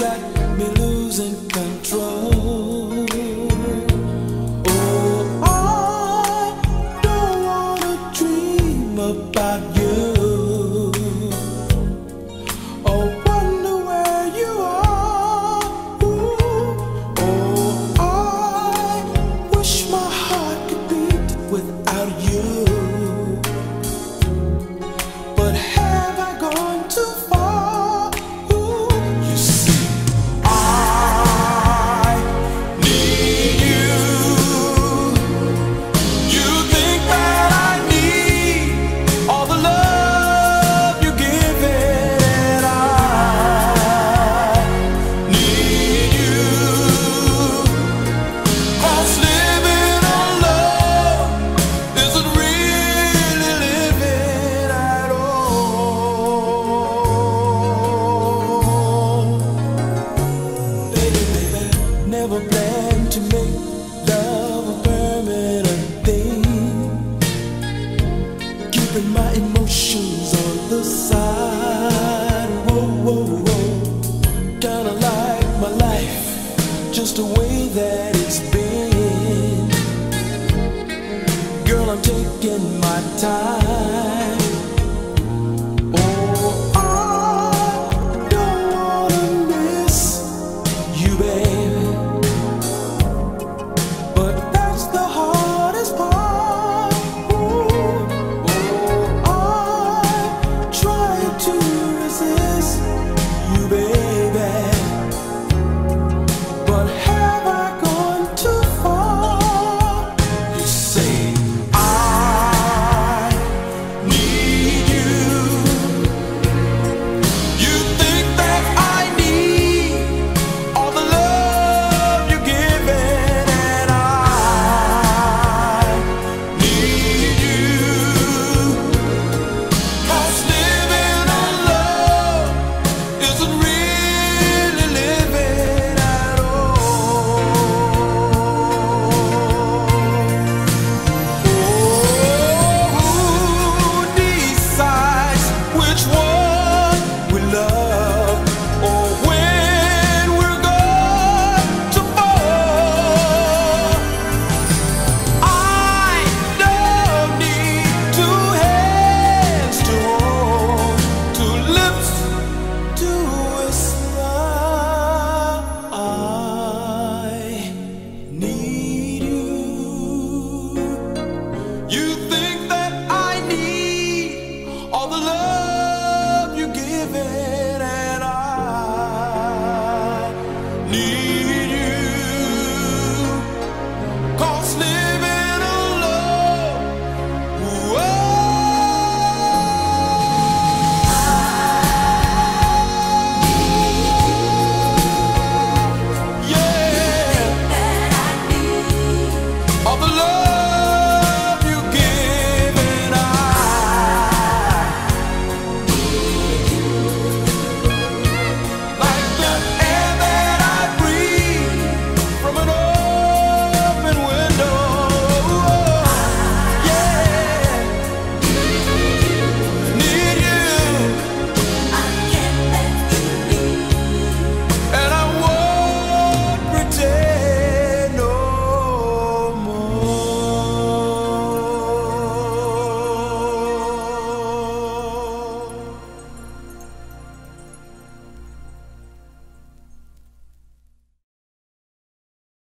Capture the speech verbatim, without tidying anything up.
got me losing control. Oh, I don't wanna dream about you. Oh, wonder where you are. Ooh. Oh, I wish my heart could beat without you. But have I gone too far? Ooh. You see, I need you. You think that I need all the love you give it, and I need you. 'Cause living on love isn't really living at all. Baby, baby, never planned to make love a permanent thing. Keeping my emotions on the side. Whoa, whoa, whoa. Kinda like my life, just the way that it's been. Girl, I'm taking my time.